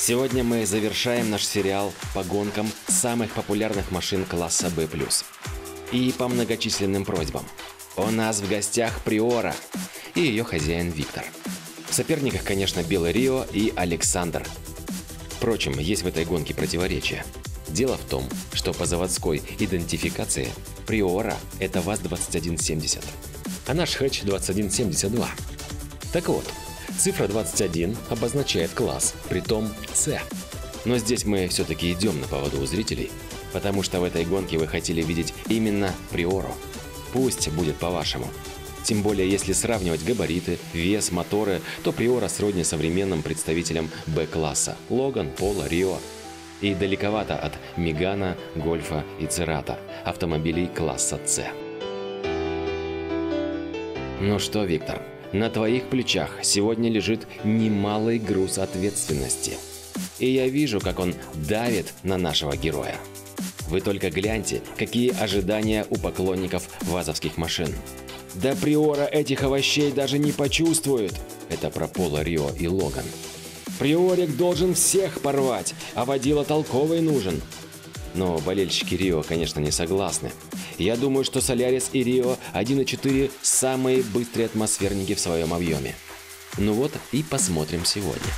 Сегодня мы завершаем наш сериал по гонкам самых популярных машин класса B+. И по многочисленным просьбам. У нас в гостях Приора и ее хозяин Виктор. В соперниках, конечно, Белый Рио и Александр. Впрочем, есть в этой гонке противоречия. Дело в том, что по заводской идентификации Приора – это ВАЗ-2170, а наш Хэтч – 2172. Так вот, цифра 21 обозначает класс, притом C. Но здесь мы все-таки идем на поводу у зрителей, потому что в этой гонке вы хотели видеть именно Приору. Пусть будет по-вашему. Тем более, если сравнивать габариты, вес, моторы, то Приора сродни современным представителям B-класса – Логан, Поло, Рио. И далековато от Мегана, Гольфа и Церата – автомобилей класса C. Ну что, Виктор, на твоих плечах сегодня лежит немалый груз ответственности. И я вижу, как он давит на нашего героя. Вы только гляньте, какие ожидания у поклонников вазовских машин. Да Приора этих овощей даже не почувствует. Это про Поло, Рио и Логан. Приорик должен всех порвать, а водила толковый нужен. Но болельщики Рио, конечно, не согласны. Я думаю, что Солярис и Рио 1.4 самые быстрые атмосферники в своем объеме. Ну вот и посмотрим сегодня.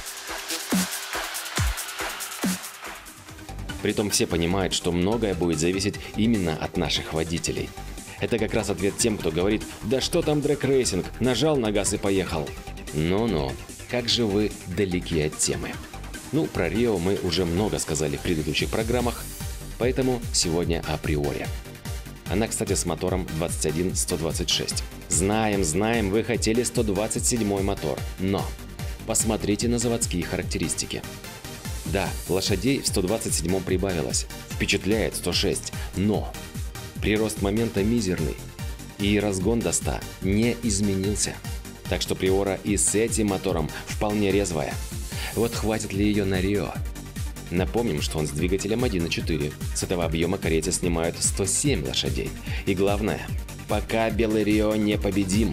Притом все понимают, что многое будет зависеть именно от наших водителей. Это как раз ответ тем, кто говорит: да что там дрэг-рейсинг, нажал на газ и поехал. Ну-ну, как же вы далеки от темы. Ну, про Рио мы уже много сказали в предыдущих программах, поэтому сегодня о Приоре. Она, кстати, с мотором 21126. Знаем, вы хотели 127 мотор, но посмотрите на заводские характеристики. Да, лошадей в 127 прибавилось, впечатляет 106, но прирост момента мизерный, и разгон до 100 не изменился. Так что Приора и с этим мотором вполне резвая. Вот хватит ли ее на Рио? Напомним, что он с двигателем 1.4. С этого объема корейцы снимают 107 лошадей. И главное, пока Белый Рио не победим.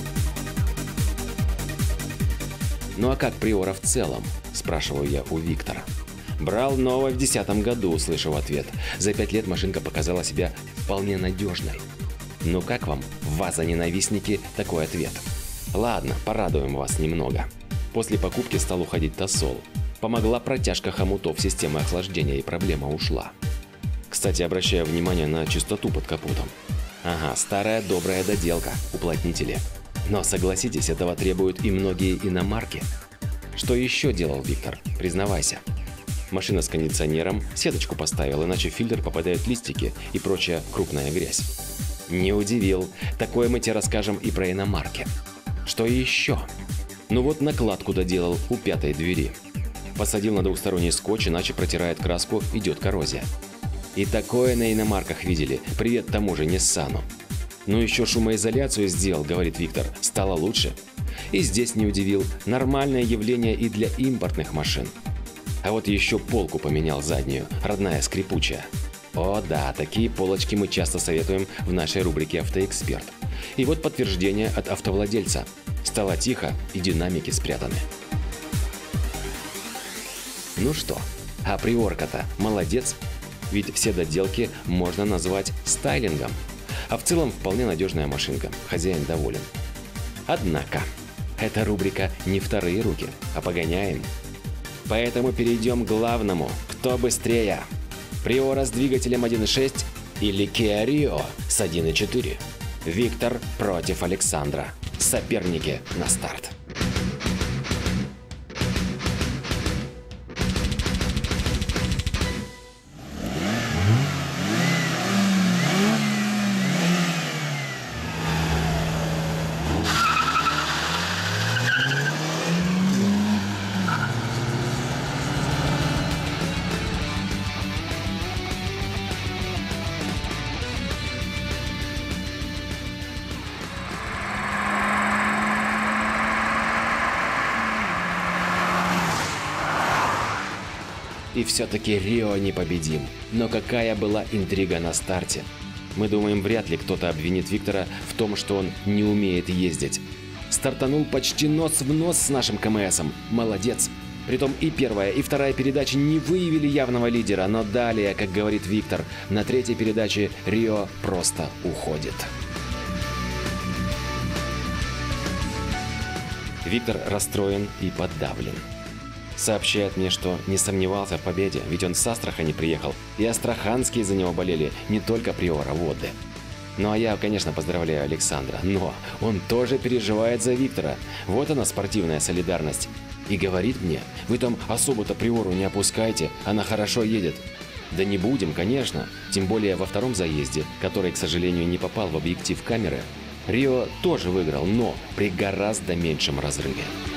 Ну а как Приора в целом? Спрашиваю я у Виктора. Брал новый в 2010 году, слышу в ответ. За 5 лет машинка показала себя вполне надежной. Ну как вам, ваза-ненавистники, такой ответ? Ладно, порадуем вас немного. После покупки стал уходить тосол. Помогла протяжка хомутов системы охлаждения, и проблема ушла. Кстати, обращаю внимание на чистоту под капотом. Ага, старая добрая доделка, уплотнители. Но согласитесь, этого требуют и многие иномарки. Что еще делал Виктор? Признавайся. Машина с кондиционером, сеточку поставил, иначе в фильтр попадают листики и прочая крупная грязь. Не удивил, такое мы тебе расскажем и про иномарки. Что еще? Ну вот накладку доделал у пятой двери. Посадил на двухсторонний скотч, иначе протирает краску, идет коррозия. И такое на иномарках видели, привет тому же Ниссану. Ну еще шумоизоляцию сделал, говорит Виктор, стало лучше. И здесь не удивил, нормальное явление и для импортных машин. А вот еще полку поменял заднюю, родная скрипучая. О да, такие полочки мы часто советуем в нашей рубрике «Автоэксперт». И вот подтверждение от автовладельца. Стало тихо и динамики спрятаны. Ну что, а Приорка-то молодец, ведь все доделки можно назвать стайлингом. А в целом вполне надежная машинка, хозяин доволен. Однако, эта рубрика не вторые руки, а погоняем. Поэтому перейдем к главному, кто быстрее. Приора с двигателем 1.6 или Kia Rio с 1.4. Виктор против Александра. Соперники на старт. И все-таки Рио непобедим. Но какая была интрига на старте? Мы думаем, вряд ли кто-то обвинит Виктора в том, что он не умеет ездить. Стартанул почти нос в нос с нашим КМСом. Молодец. Притом и первая, и вторая передачи не выявили явного лидера, но далее, как говорит Виктор, на третьей передаче Рио просто уходит. Виктор расстроен и подавлен. Сообщает мне, что не сомневался в победе, ведь он с Астрахани приехал, и астраханские за него болели, не только приора Водды. Ну а я, конечно, поздравляю Александра, но он тоже переживает за Виктора. Вот она, спортивная солидарность. И говорит мне: вы там особо-то приору не опускайте, она хорошо едет. Да не будем, конечно, тем более во втором заезде, который, к сожалению, не попал в объектив камеры, Рио тоже выиграл, но при гораздо меньшем разрыве.